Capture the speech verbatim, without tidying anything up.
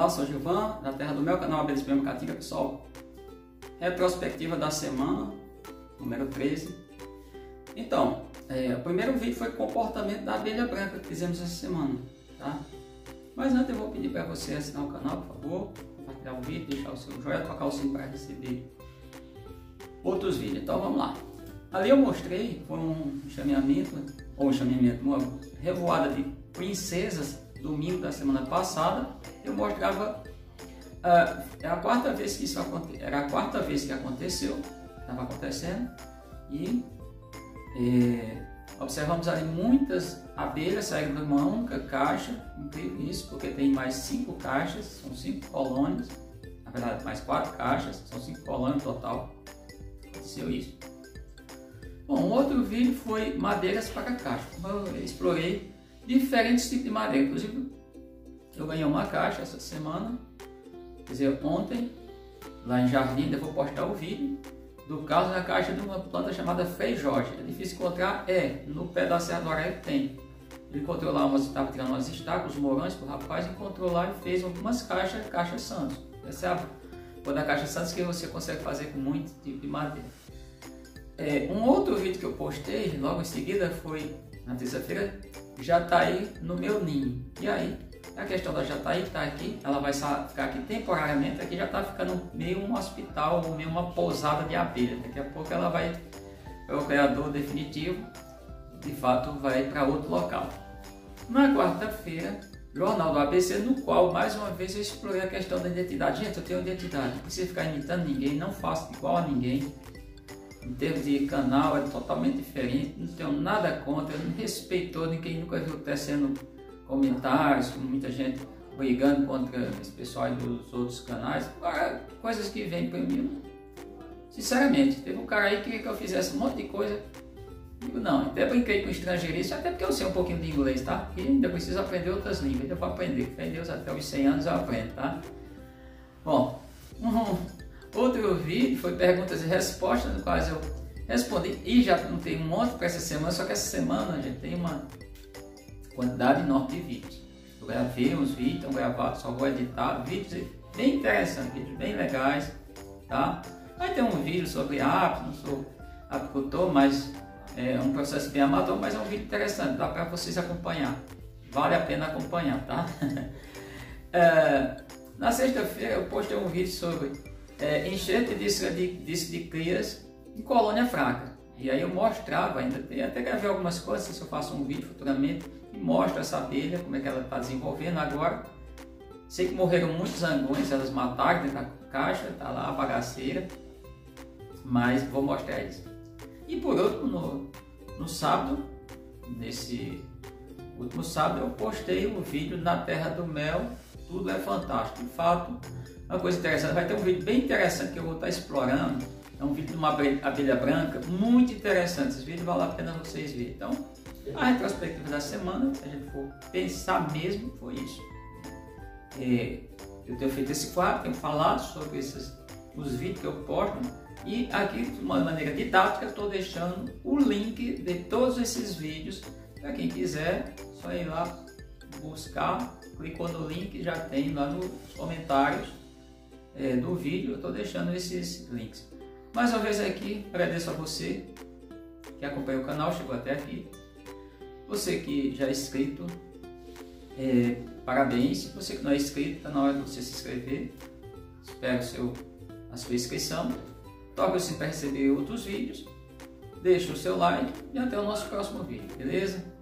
sou Gilvan, da terra do meu canal Abelhas Mesmo Catinga, pessoal. Retrospectiva da semana, número treze. Então, é, o primeiro vídeo foi o comportamento da abelha branca que fizemos essa semana, tá? Mas antes eu vou pedir para você assinar o canal, por favor, compartilhar o vídeo, deixar o seu joinha, tocar o sininho para receber outros vídeos. Então vamos lá. Ali eu mostrei, foi um chameamento, ou um chameamento, uma revoada de princesas, domingo da semana passada. Eu mostrava, uh, é a quarta vez que isso aconteceu, era a quarta vez que aconteceu, estava acontecendo, e é, observamos ali muitas abelhas saindo de uma única caixa, incrível isso, porque tem mais cinco caixas, são cinco colônias, na verdade mais quatro caixas, são cinco colônias no total, aconteceu isso. Bom, um outro vídeo foi madeiras para caixa. Eu explorei diferentes tipos de madeira, inclusive eu ganhei uma caixa essa semana, quer dizer, ontem, lá em Jardim, ainda vou postar o vídeo do caso na caixa de uma planta chamada feijote. É difícil encontrar? É, no pé da Serra do Areia tem. Ele encontrou lá, umas, estava tirando umas estacas, os morões, o rapaz encontrou lá e fez algumas caixas, caixa Santos. Essa é a cor da caixa Santos que você consegue fazer com muito tipo de madeira. É, um outro vídeo que eu postei logo em seguida foi na terça-feira, Jataí no meu ninho. E aí, a questão da Jataí que está aqui, ela vai ficar aqui temporariamente, aqui já está ficando meio um hospital, ou meio uma pousada de abelha. Daqui a pouco ela vai para o criador definitivo, de fato vai para outro local. Na quarta-feira, Jornal do A B C, no qual mais uma vez eu explorei a questão da identidade. Gente, eu tenho identidade, não preciso ficar imitando ninguém, não faço igual a ninguém. Em termos de canal é totalmente diferente, não tenho nada contra, não respeito ninguém, nunca viu tecendo comentários, com muita gente brigando contra esse pessoal dos outros canais. Agora, coisas que vêm para mim, sinceramente, teve um cara aí que queria que eu fizesse um monte de coisa, digo não, até brinquei com estrangeirice, até porque eu sei um pouquinho de inglês, tá? E ainda preciso aprender outras línguas, ainda vou aprender, fé em Deus, até os cem anos eu aprendo, tá? Bom, um... outro vídeo foi perguntas e respostas, no qual eu respondi, e já não tem um monte para essa semana, só que essa semana já tem uma quantidade enorme de vídeos. Eu gravei uns vídeos, estão gravados, só vou editar, vídeos bem interessantes, vídeos bem legais, tá? Vai ter um vídeo sobre aves, não sou apicultor, mas é um processo bem amador, mas é um vídeo interessante, dá para vocês acompanhar, vale a pena acompanhar, tá? é, na sexta-feira eu postei um vídeo sobre É, enxerto de disco de, disco de crias em colônia fraca. E aí eu mostrava, ainda até gravei algumas coisas, se eu faço um vídeo futuramente, e mostro essa abelha, como é que ela está desenvolvendo agora. Sei que morreram muitos zangões, elas mataram dentro da caixa, está lá a bagaceira, mas vou mostrar isso. E por último, no, no sábado, nesse último sábado, eu postei um vídeo na Terra do Mel, tudo é fantástico. De fato, uma coisa interessante, vai ter um vídeo bem interessante que eu vou estar explorando, é um vídeo de uma abelha branca, muito interessante, esse vídeo vale a pena vocês verem. Então, a retrospectiva da semana, se a gente for pensar mesmo, foi isso. É, eu tenho feito esse quadro, tenho falado sobre esses, os vídeos que eu posto, e aqui de uma maneira didática eu estou deixando o link de todos esses vídeos, para quem quiser, só ir lá buscar, clicou no link, já tem lá nos comentários É, do vídeo, eu estou deixando esses links. Mais uma vez aqui, agradeço a você que acompanha o canal, chegou até aqui. Você que já é inscrito, é, parabéns. Você que não é inscrito, está na hora de você se inscrever. Espero o seu, a sua inscrição. Toque o sininho para receber outros vídeos. Deixe o seu like e até o nosso próximo vídeo, beleza?